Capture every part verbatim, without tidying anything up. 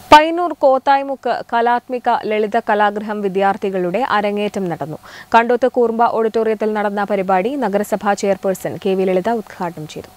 പയ്യന്നൂർ കോത്തായ്മുക്ക് കലാത്മിക ലളിത കലാഗ്രഹം വിദ്യാർത്ഥികളുടെ അരങ്ങേറ്റം നടന്നു. കണ്ടോത്ത് കൂർമ്പ ഓഡിറ്റോറിയത്തിൽ നടന്ന പരിപാടി നഗരസഭാ ചെയർപേഴ്സൺ കെ വി ലളിത ഉദ്ഘാടനം ചെയ്തു.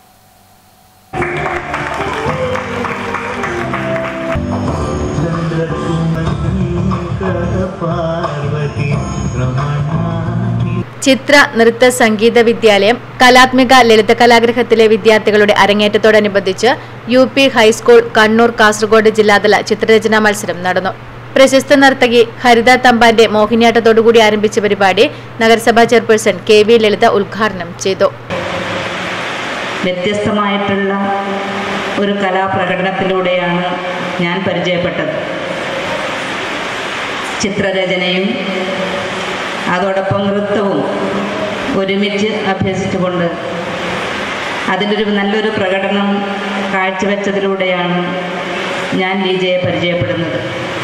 ചിത്ര നൃത്ത സംഗീത വിദ്യാലയം കലാത്മിക ലളിത കലാഗ്രഹത്തിലെ വിദ്യാർത്ഥികളുടെ അരങ്ങേറ്റത്തോടനുബന്ധിച്ച് U P high school Kannur Kasaragod ജില്ലാതല ചിത്രരചനാ മത്സരം നടന്നു. പ്രശസ്ത നർത്തകി ഹരിത തമ്പാന്റെ മോഹിനിയാട്ടത്തോടുകൂടി ആരംഭിച്ച പരിപാടി നഗരസഭാ ചെയർപേഴ്സൺ കെ വി ലളിത ഉദ്ഘാടനം ചെയ്തു. വ്യത്യസ്തമായിട്ടുള്ള ഒരു കലാപ്രകടനത്തിലൂടെയാണ് ഞാൻ പരിചയപ്പെട്ടത്. ചിത്രരചനയും അതോടൊപ്പം നൃത്തവും ഒരുമിച്ച് അഭ്യസിച്ചുകൊണ്ട് അതിൻ്റെ ഒരു നല്ലൊരു പ്രകടനം കാഴ്ചവെച്ചതിലൂടെയാണ് ഞാൻ ലീജയെ പരിചയപ്പെടുന്നത്.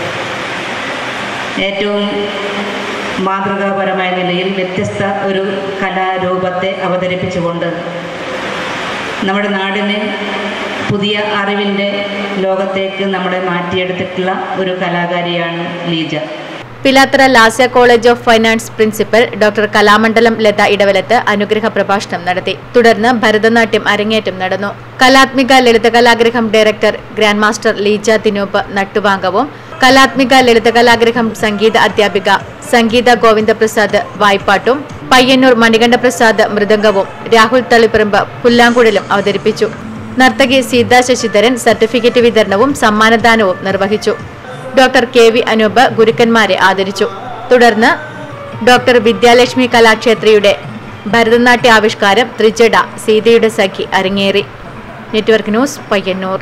ഏറ്റവും മാതൃകാപരമായ നിലയിൽ വ്യത്യസ്ത ഒരു കലാരൂപത്തെ അവതരിപ്പിച്ചുകൊണ്ട് നമ്മുടെ നാടിനെ പുതിയ അറിവിൻ്റെ ലോകത്തേക്ക് നമ്മളെ മാറ്റിയെടുത്തിട്ടുള്ള ഒരു കലാകാരിയാണ് Leeja. Pilathara Lasya college of finance principal doctor Kalamandalam Latha Edavalath അനുഗ്രഹ പ്രഭാഷണം നടത്തി. തുടർന്ന് ഭരതനാട്യം അരങ്ങേറ്റം നടന്നു. Kalathmika Lalitha Kalagraham director grand master Leeja Thinoop നട്ടുവാങ്കവും കലാത്മിക ലളിത കലാഗ്രഹം സംഗീത അധ്യാപിക സംഗീത ഗോവിന്ദപ്രസാദ് വായ്പാട്ടും പയ്യന്നൂർ മണികണ്ഠപ്രസാദ് മൃദംഗവും രാഹുൽ തളിപ്പറമ്പ് പുല്ലാങ്കുഴലും അവതരിപ്പിച്ചു. നർത്തകി സീതാ ശശിധരൻ സർട്ടിഫിക്കറ്റ് വിതരണവും സമ്മാനദാനവും നിർവഹിച്ചു. ഡോക്ടർ കെ വി അനൂപ് ഗുരുക്കന്മാരെ ആദരിച്ചു. തുടർന്ന് ഡോക്ടർ വിദ്യാലക്ഷ്മി കലാക്ഷേത്രയുടെ ഭരതനാട്യ ആവിഷ്കാരം ത്രിജട സീതയുടെ സഖി അരങ്ങേറി. Network news Payyanur.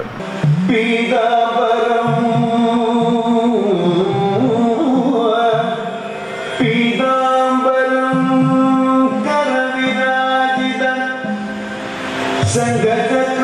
സംഗത